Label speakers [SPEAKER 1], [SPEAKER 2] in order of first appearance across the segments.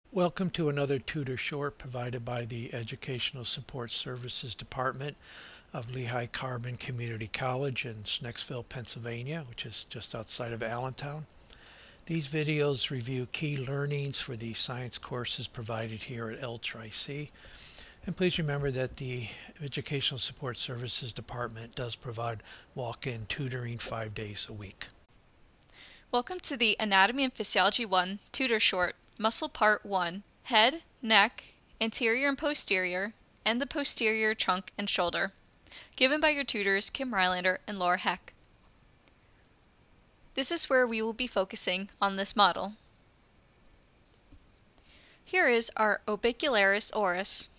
[SPEAKER 1] Welcome to another tutor short provided by the Educational Support Services Department of Lehigh Carbon Community College in Snexville, Pennsylvania, which is just outside of Allentown. These videos review key learnings for the science courses provided here at L-Tri-C. And please remember that the Educational Support Services Department does provide walk-in tutoring 5 days a week.
[SPEAKER 2] Welcome to the Anatomy and Physiology 1 Tutor Short, Muscle Part 1, Head, Neck, Anterior and Posterior, and the Posterior Trunk and Shoulder, given by your tutors Kim Rylander and Laura Heck. This is where we will be focusing on this model. Here is our Orbicularis oris.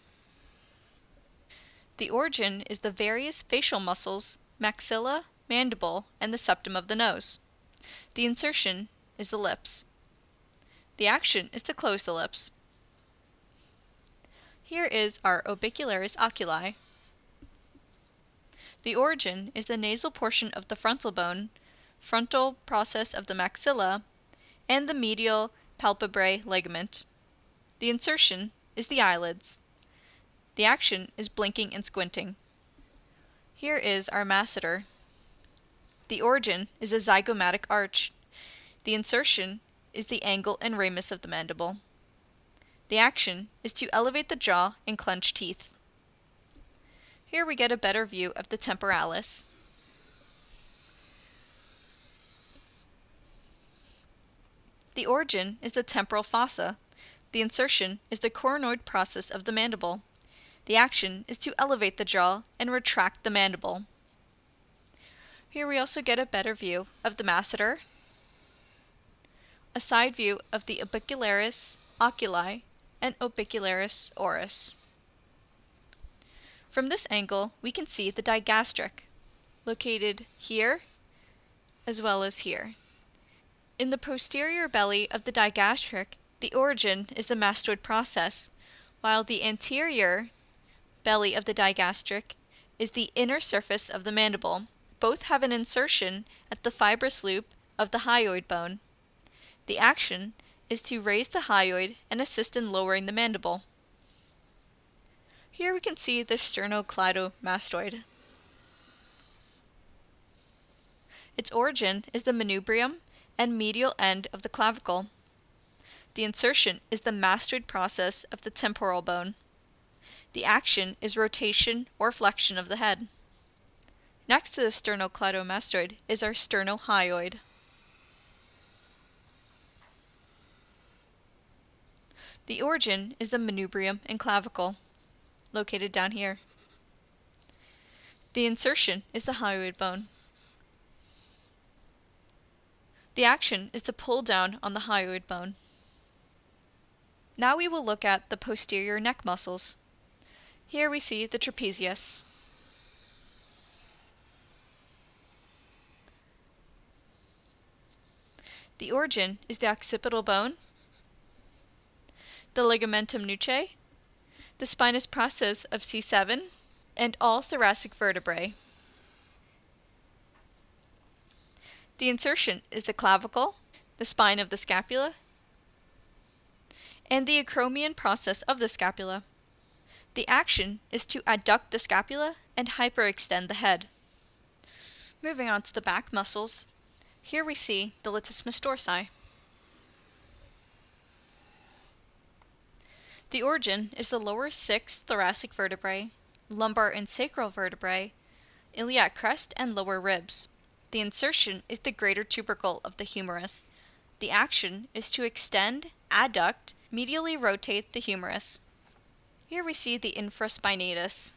[SPEAKER 2] The origin is the various facial muscles, maxilla, mandible, and the septum of the nose. The insertion is the lips. The action is to close the lips. Here is our Orbicularis oculi. The origin is the nasal portion of the frontal bone, frontal process of the maxilla, and the medial palpebrae ligament. The insertion is the eyelids. The action is blinking and squinting. Here is our masseter. The origin is the zygomatic arch. The insertion is the angle and ramus of the mandible. The action is to elevate the jaw and clench teeth. Here we get a better view of the temporalis. The origin is the temporal fossa. The insertion is the coronoid process of the mandible. The action is to elevate the jaw and retract the mandible. Here we also get a better view of the masseter, a side view of the Orbicularis oculi and Orbicularis oris. From this angle, we can see the digastric, located here as well as here. In the posterior belly of the digastric, the origin is the mastoid process, while the anterior belly of the digastric is the inner surface of the mandible. Both have an insertion at the fibrous loop of the hyoid bone. The action is to raise the hyoid and assist in lowering the mandible. Here we can see the Sternocleidomastoid. Its origin is the manubrium and medial end of the clavicle. The insertion is the mastoid process of the temporal bone. The action is rotation or flexion of the head. Next to the Sternocleidomastoid is our sternohyoid. The origin is the manubrium and clavicle, located down here. The insertion is the hyoid bone. The action is to pull down on the hyoid bone. Now we will look at the posterior neck muscles. Here we see the trapezius. The origin is the occipital bone, the ligamentum nuchae, the spinous process of C7, and all thoracic vertebrae. The insertion is the clavicle, the spine of the scapula, and the acromion process of the scapula. The action is to adduct the scapula and hyperextend the head. Moving on to the back muscles, here we see the latissimus dorsi. The origin is the lower 6 thoracic vertebrae, lumbar and sacral vertebrae, iliac crest, and lower ribs. The insertion is the greater tubercle of the humerus. The action is to extend, adduct, medially rotate the humerus. Here we see the infraspinatus,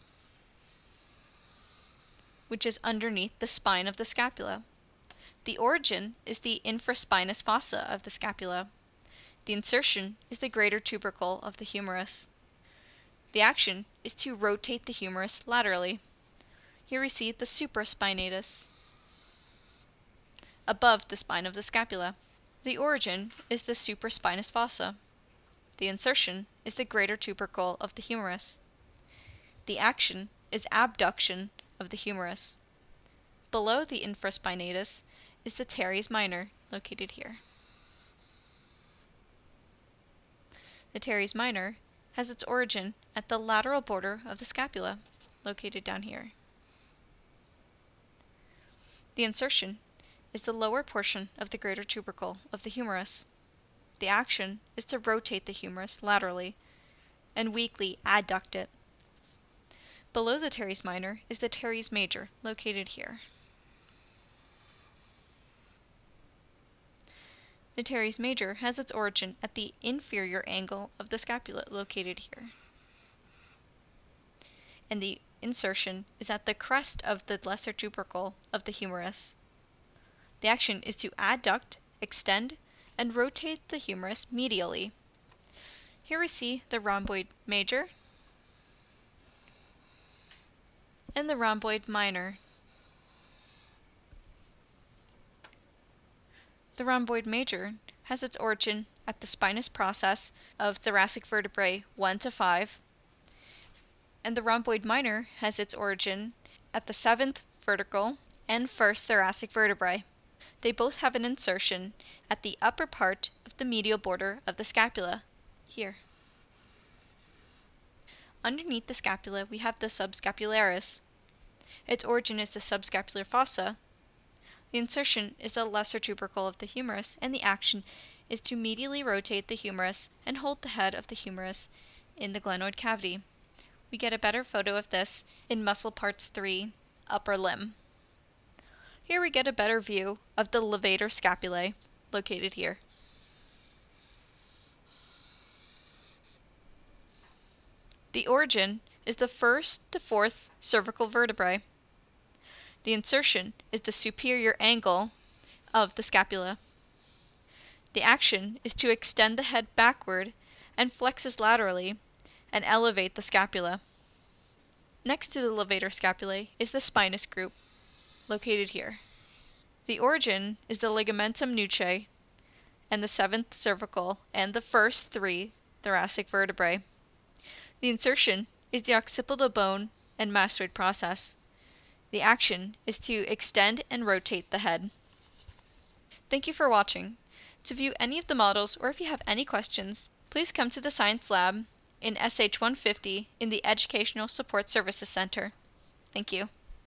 [SPEAKER 2] which is underneath the spine of the scapula. The origin is the infraspinous fossa of the scapula. The insertion is the greater tubercle of the humerus. The action is to rotate the humerus laterally. Here we see the supraspinatus, above the spine of the scapula. The origin is the supraspinous fossa. The insertion is the greater tubercle of the humerus. The action is abduction of the humerus. Below the infraspinatus is the Teres Minor, located here. The teres minor has its origin at the lateral border of the scapula, located down here. The insertion is the lower portion of the greater tubercle of the humerus. The action is to rotate the humerus laterally and weakly adduct it. Below the teres minor is the teres major, located here. The teres major has its origin at the inferior angle of the scapula, located here. And the insertion is at the crest of the lesser tubercle of the humerus. The action is to adduct, extend, and rotate the humerus medially. Here we see the rhomboid major and the rhomboid minor. The rhomboid major has its origin at the spinous process of thoracic vertebrae 1 to 5, and the rhomboid minor has its origin at the 7th vertical and 1st thoracic vertebrae. They both have an insertion at the upper part of the medial border of the scapula, here. Underneath the scapula, we have the subscapularis. Its origin is the subscapular fossa. The insertion is the lesser tubercle of the humerus, and the action is to medially rotate the humerus and hold the head of the humerus in the glenoid cavity. We get a better photo of this in muscle parts 3, upper limb. Here we get a better view of the Levator Scapulae, located here. The origin is the 1st to 4th cervical vertebrae. The insertion is the superior angle of the scapula. The action is to extend the head backward and flexes laterally and elevate the scapula. Next to the Levator Scapulae is the spinous group, located here. The origin is the ligamentum nuchae and the 7th cervical and the first 3 thoracic vertebrae. The insertion is the occipital bone and mastoid process. The action is to extend and rotate the head. Thank you for watching. To view any of the models, or if you have any questions, please come to the Science Lab in SH 150 in the Educational Support Services Center. Thank you.